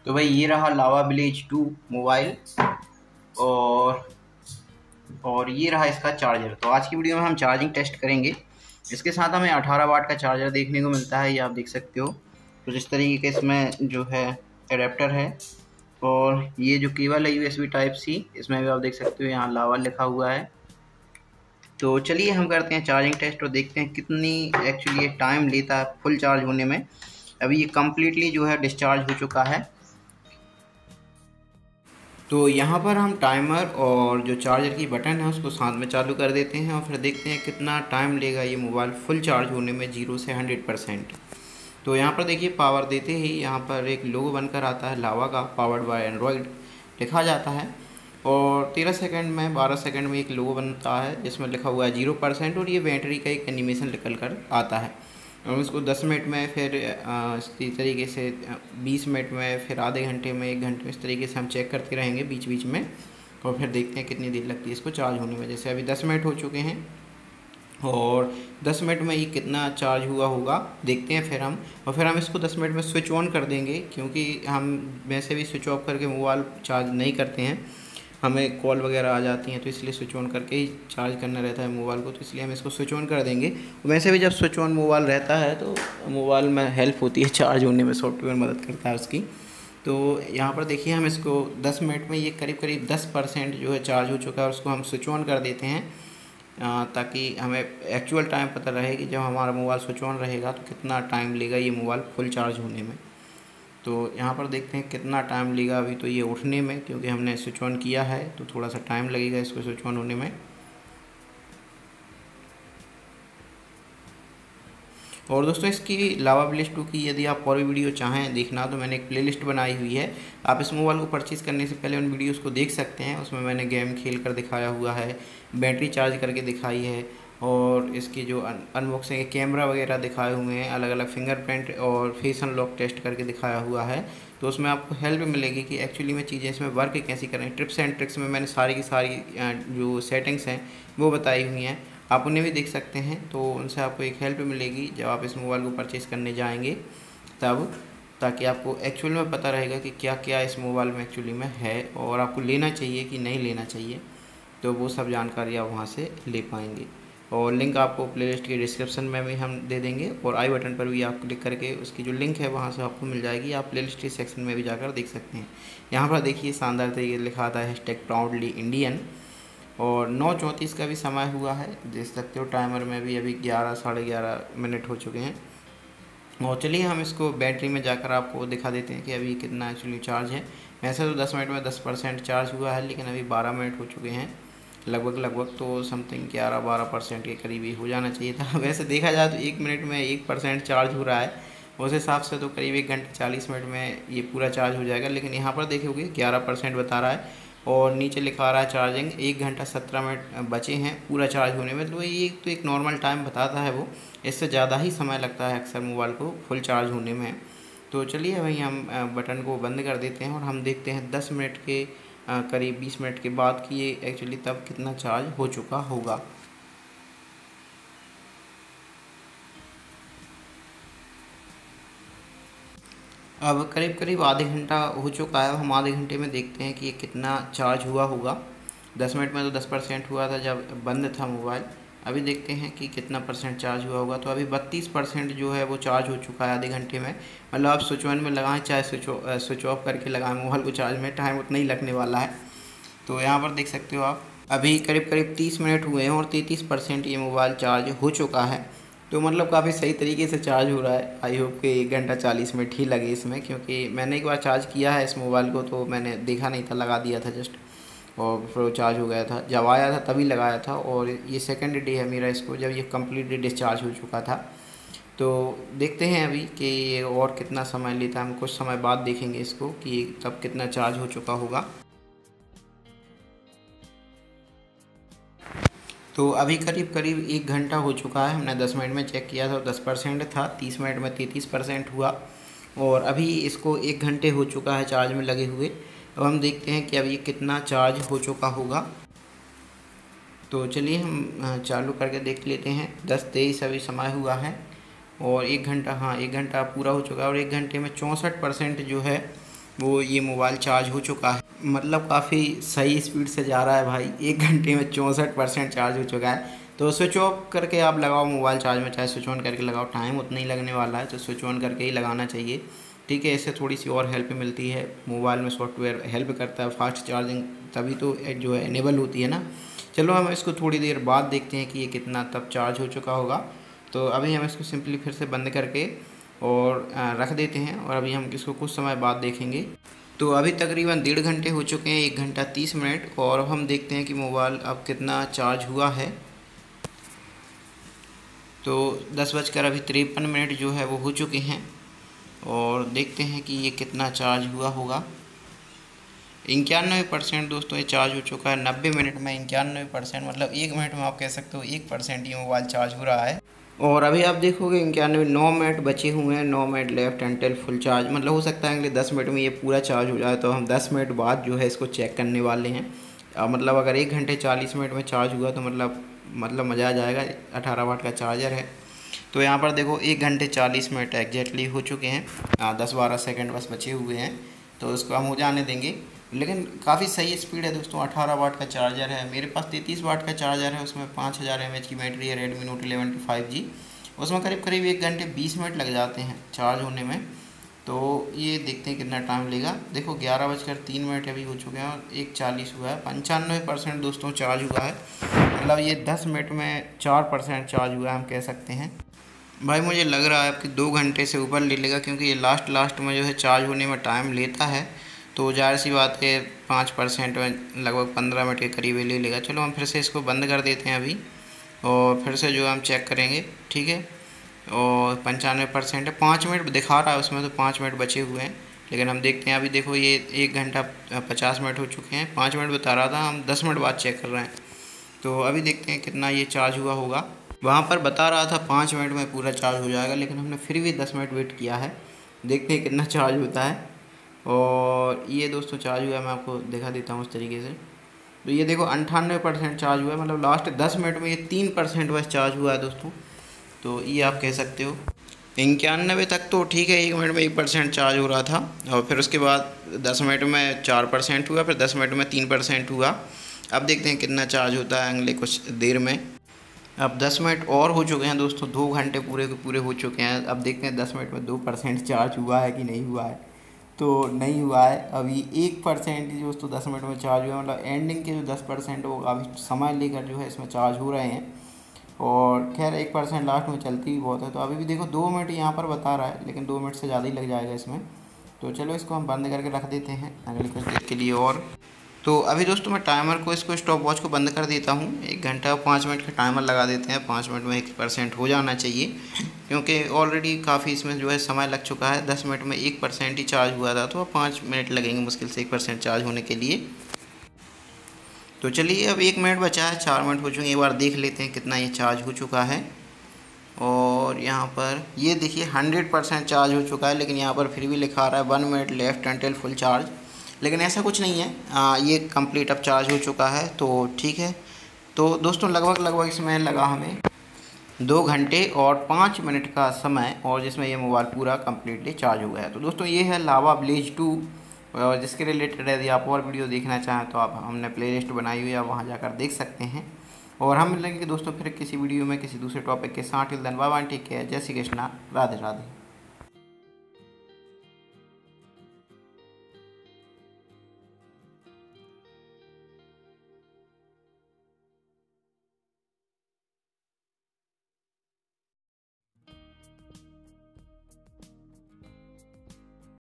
तो भाई ये रहा लावा विलेज 2 मोबाइल और ये रहा इसका चार्जर। तो आज की वीडियो में हम चार्जिंग टेस्ट करेंगे। इसके साथ हमें 18 वाट का चार्जर देखने को मिलता है, ये आप देख सकते हो। तो जिस तरीके के इसमें जो है एडेप्टर है और ये जो केबल है USB टाइप सी, इसमें भी आप देख सकते हो यहाँ लावा लिखा हुआ है। तो चलिए हम करते हैं चार्जिंग टेस्ट और देखते हैं कितनी एक्चुअली ये टाइम लेता है फुल चार्ज होने में। अभी ये कम्प्लीटली जो है डिस्चार्ज हो चुका है। तो यहाँ पर हम टाइमर और जो चार्जर की बटन है उसको साथ में चालू कर देते हैं और फिर देखते हैं कितना टाइम लेगा ये मोबाइल फुल चार्ज होने में 0 से 100%। तो यहाँ पर देखिए पावर देते ही यहाँ पर एक लोगो बनकर आता है लावा का, पावर्ड बाय एंड्रॉयड लिखा जाता है और 13 सेकंड में 12 सेकंड में एक लोगो बनता है जिसमें लिखा हुआ है 0% और ये बैटरी का एक एनिमेशन निकल कर आता है। और उसको 10 मिनट में, फिर इसी तरीके से 20 मिनट में, फिर आधे घंटे में, 1 घंटे में, इस तरीके से हम चेक करते रहेंगे बीच बीच में और फिर देखते हैं कितनी देर लगती है इसको चार्ज होने में। जैसे अभी 10 मिनट हो चुके हैं और 10 मिनट में ये कितना चार्ज हुआ होगा देखते हैं फिर हम। और फिर हम इसको 10 मिनट में स्विच ऑन कर देंगे, क्योंकि हम वैसे भी स्विच ऑफ करके मोबाइल चार्ज नहीं करते हैं, हमें कॉल वगैरह आ जाती हैं, तो इसलिए स्विच ऑन करके ही चार्ज करना रहता है मोबाइल को। तो इसलिए हम इसको स्विच ऑन कर देंगे। वैसे भी जब स्विच ऑन मोबाइल रहता है तो मोबाइल में हेल्प होती है चार्ज होने में, सॉफ्टवेयर मदद करता है उसकी। तो यहाँ पर देखिए हम इसको 10 मिनट में ये करीब करीब 10% जो है चार्ज हो चुका है। उसको हम स्विच ऑन कर देते हैं ताकि हमें एक्चुअल टाइम पता रहे कि जब हमारा मोबाइल स्विच ऑन रहेगा तो कितना टाइम लेगा ये मोबाइल फुल चार्ज होने में। तो यहाँ पर देखते हैं कितना टाइम लेगा अभी तो ये उठने में, क्योंकि हमने स्विच ऑन किया है तो थोड़ा सा टाइम लगेगा इसको स्विच ऑन होने में। और दोस्तों इसकी लावा विलेज 2 की यदि आप और भी वीडियो चाहें देखना तो मैंने एक प्लेलिस्ट बनाई हुई है। आप इस मोबाइल को परचेज़ करने से पहले उन वीडियोस को देख सकते हैं। उसमें मैंने गेम खेल कर दिखाया हुआ है, बैटरी चार्ज करके दिखाई है और इसकी जो अनबॉक्सिंग है, कैमरा वगैरह दिखाए हुए हैं, अलग अलग फिंगरप्रिंट और फेस अनलॉक टेस्ट करके दिखाया हुआ है। तो उसमें आपको हेल्प मिलेगी कि एक्चुअली में चीज़ें इसमें वर्क कैसी करें। टिप्स एंड ट्रिक्स में मैंने सारी की सारी जो सेटिंग्स हैं वो बताई हुई हैं, आप उन्हें भी देख सकते हैं। तो उनसे आपको एक हेल्प मिलेगी जब आप इस मोबाइल को परचेज़ करने जाएंगे तब, ताकि आपको एक्चुअल में पता रहेगा कि क्या क्या इस मोबाइल में एक्चुअली में है और आपको लेना चाहिए कि नहीं लेना चाहिए। तो वो सब जानकारी आप वहाँ से ले पाएंगे और लिंक आपको प्लेलिस्ट के डिस्क्रिप्शन में भी हम दे देंगे और आई बटन पर भी आप क्लिक करके उसकी जो लिंक है वहाँ से आपको मिल जाएगी। आप प्लेलिस्ट के सेक्शन में भी जाकर देख सकते हैं। यहाँ पर देखिए शानदार तरीके लिखा था #प्राउडली इंडियन और 9:34 का भी समय हुआ है, देख सकते हो टाइमर में भी। अभी 11 साढ़े 11 मिनट हो चुके हैं। और चलिए हम इसको बैटरी में जाकर आपको दिखा देते हैं कि अभी कितना एक्चुअली चार्ज है। वैसे तो 10 मिनट में 10% चार्ज हुआ है, लेकिन अभी 12 मिनट हो चुके हैं लगभग तो समथिंग 11-12% के करीब ही हो जाना चाहिए था। वैसे देखा जाए तो 1 मिनट में 1% चार्ज हो रहा है, उस हिसाब से तो करीब 1 घंटे 40 मिनट में ये पूरा चार्ज हो जाएगा। लेकिन यहाँ पर देखोगे 11% बता रहा है और नीचे लिखा रहा है चार्जिंग 1 घंटा 17 मिनट बचे हैं पूरा चार्ज होने में। तो ये तो एक नॉर्मल टाइम बताता है वो, इससे ज़्यादा ही समय लगता है अक्सर मोबाइल को फुल चार्ज होने में। तो चलिए वहीं हम बटन को बंद कर देते हैं और हम देखते हैं 10 मिनट के करीब 20 मिनट के बाद कि ये एक्चुअली तब कितना चार्ज हो चुका होगा। अब करीब करीब आधे घंटा हो चुका है। हम आधे घंटे में देखते हैं कि ये कितना चार्ज हुआ होगा। 10 मिनट में तो 10% हुआ था जब बंद था मोबाइल। अभी देखते हैं कि कितना % चार्ज हुआ होगा। तो अभी 32% जो है वो चार्ज हो चुका है आधे घंटे में। मतलब आप स्विच ऑन में लगाएं चाहे स्विच ऑफ करके लगाएं मोबाइल को चार्ज में, टाइम उतना ही लगने वाला है। तो यहाँ पर देख सकते हो आप अभी करीब करीब 30 मिनट हुए हैं और 33% ये मोबाइल चार्ज हो चुका है। तो मतलब काफ़ी सही तरीके से चार्ज हो रहा है। आई होप कि 1 घंटा 40 मिनट ही लगे इसमें, क्योंकि मैंने एक बार चार्ज किया है इस मोबाइल को तो मैंने देखा नहीं था, लगा दिया था जस्ट और फिर वो चार्ज हो गया था। जब आया था तभी लगाया था और ये सेकंड डे है मेरा इसको, जब ये कम्प्लीटली डिस्चार्ज हो चुका था। तो देखते हैं अभी कि ये और कितना समय लेता है। हम कुछ समय बाद देखेंगे इसको कि तब कितना चार्ज हो चुका होगा। तो अभी करीब करीब 1 घंटा हो चुका है। हमने 10 मिनट में चेक किया था, 10% था, 30 मिनट में 33% हुआ और अभी इसको 1 घंटे हो चुका है चार्ज में लगे हुए। अब हम देखते हैं कि अभी ये कितना चार्ज हो चुका होगा। तो चलिए हम चालू करके देख लेते हैं। 10:23 अभी समय हुआ है और 1 घंटा, हाँ 1 घंटा पूरा हो चुका है और 1 घंटे में 64% जो है वो ये मोबाइल चार्ज हो चुका है। मतलब काफ़ी सही स्पीड से जा रहा है भाई। 1 घंटे में 64% चार्ज हो चुका है। तो स्विच ऑफ करके आप लगाओ मोबाइल चार्ज में, चाहे स्विच ऑन करके लगाओ, टाइम उतना ही लगने वाला है, तो स्विच ऑन करके ही लगाना चाहिए। ठीक है, इससे थोड़ी सी और हेल्प मिलती है। मोबाइल में सॉफ्टवेयर हेल्प करता है, फास्ट चार्जिंग तभी तो जो है इनेबल होती है ना। चलो हम इसको थोड़ी देर बाद देखते हैं कि ये कितना तब चार्ज हो चुका होगा। तो अभी हम इसको सिंपली फिर से बंद करके और रख देते हैं, और अभी हम इसको कुछ समय बाद देखेंगे। तो अभी तकरीबन 1.5 घंटे हो चुके हैं, 1 घंटा 30 मिनट, और हम देखते हैं कि मोबाइल अब कितना चार्ज हुआ है। तो 10 बजकर अभी 53 मिनट जो है वो हो चुके हैं, और देखते हैं कि ये कितना चार्ज हुआ होगा। 91% दोस्तों ये चार्ज हो चुका है। 90 मिनट में 91%, मतलब 1 मिनट में आप कह सकते हो 1% ये मोबाइल चार्ज हो रहा है। और अभी आप देखोगे 9 मिनट बचे हुए हैं, 9 minute left until full charge. मतलब हो सकता है अगले 10 मिनट में ये पूरा चार्ज हो जाए, तो हम 10 मिनट बाद जो है इसको चेक करने वाले हैं। मतलब अगर 1 घंटे 40 मिनट में चार्ज हुआ तो मतलब मज़ा आ जाएगा। 18 वाट का चार्जर है। तो यहाँ पर देखो 1 घंटे 40 मिनट एग्जैक्टली हो चुके हैं। 10-12 सेकंड बस बचे हुए हैं, तो इसको हम हो जाने देंगे। लेकिन काफ़ी सही स्पीड है दोस्तों। 18 वाट का चार्जर है। मेरे पास 33 वाट का चार्जर है, उसमें 5000 mAh की बैटरी है, Redmi Note 11 5G। उसमें करीब करीब 1 घंटे 20 मिनट लग जाते हैं चार्ज होने में। तो ये देखते हैं कितना टाइम लेगा। देखो 11 बजकर 3 मिनट अभी हो चुके हैं और 1:40 हुआ है। 95% दोस्तों चार्ज हुआ है। मतलब ये 10 मिनट में 4% चार्ज हुआ है, हम कह सकते हैं। भाई मुझे लग रहा है आपकी 2 घंटे से ऊपर ले लेगा, क्योंकि ये लास्ट में जो है चार्ज होने में टाइम लेता है। तो जाहिर सी बात है 5% में लगभग 15 मिनट के करीब ले लेगा। चलो हम फिर से इसको बंद कर देते हैं अभी, और फिर से जो हम चेक करेंगे। ठीक है, और 95% है। 5 मिनट दिखा रहा है उसमें, तो 5 मिनट बचे हुए हैं। लेकिन हम देखते हैं अभी। देखो ये 1 घंटा 50 मिनट हो चुके हैं। 5 मिनट बता रहा था, हम 10 मिनट बाद चेक कर रहे हैं। तो अभी देखते हैं कितना ये चार्ज हुआ होगा। वहाँ पर बता रहा था 5 मिनट में पूरा चार्ज हो जाएगा, लेकिन हमने फिर भी 10 मिनट वेट किया है। देखते हैं कितना चार्ज होता है। और ये दोस्तों चार्ज हुआ है, मैं आपको दिखा देता हूँ उस तरीके से। तो ये देखो 98% चार्ज हुआ है। मतलब लास्ट 10 मिनट में ये 3% बस चार्ज हुआ है दोस्तों। तो ये आप कह सकते हो 91 तक तो ठीक है। 1 मिनट में 1% चार्ज हो रहा था, और फिर उसके बाद 10 मिनट में 4% हुआ, फिर 10 मिनट में 3% हुआ। अब देखते हैं कितना चार्ज होता है अगले कुछ देर में। अब 10 मिनट और हो चुके हैं दोस्तों। 2 घंटे पूरे के पूरे हो चुके हैं। अब देखते हैं 10 मिनट में 2% चार्ज हुआ है कि नहीं हुआ है। तो नहीं हुआ है। अभी 1% ही दोस्तों 10 मिनट में चार्ज हुआ है। मतलब एंडिंग के जो 10% वो अभी समय लेकर जो है इसमें चार्ज हो रहे हैं। और खैर 1% लास्ट में चलती ही बहुत है। तो अभी भी देखो 2 मिनट यहाँ पर बता रहा है, लेकिन 2 मिनट से ज़्यादा ही लग जाएगा इसमें। तो चलो इसको हम बंद करके रख देते हैं अगली कुछ देर के लिए और। तो अभी दोस्तों मैं टाइमर को, इसको स्टॉप वॉच को बंद कर देता हूँ। 1 घंटा और 5 मिनट का टाइमर लगा देते हैं। 5 मिनट में 1% हो जाना चाहिए, क्योंकि ऑलरेडी काफ़ी इसमें जो है समय लग चुका है। 10 मिनट में 1% ही चार्ज हुआ था, तो अब 5 मिनट लगेंगे मुश्किल से 1% चार्ज होने के लिए। तो चलिए अब 1 मिनट बचा है, 4 मिनट हो चुके हैं। एक बार देख लेते हैं कितना ये चार्ज हो चुका है। और यहाँ पर ये देखिए 100% चार्ज हो चुका है, लेकिन यहाँ पर फिर भी लिखा रहा है 1 minute left until full charge. लेकिन ऐसा कुछ नहीं है। ये कंप्लीट अब चार्ज हो चुका है, तो ठीक है। तो दोस्तों लगभग इसमें लगा हमें 2 घंटे और 5 मिनट का समय, और जिसमें ये मोबाइल पूरा कम्प्लीटली चार्ज हो गया है। तो दोस्तों ये है लावा ब्लेज 2, और जिसके रिलेटेड यदि आप और वीडियो देखना चाहें तो आप हमने प्लेलिस्ट बनाई हुई है, आप वहाँ जाकर देख सकते हैं। और हम मिलेंगे दोस्तों फिर किसी वीडियो में किसी दूसरे टॉपिक के साथ। Till then bye bye, take care, जय श्री कृष्णा, राधे राधे।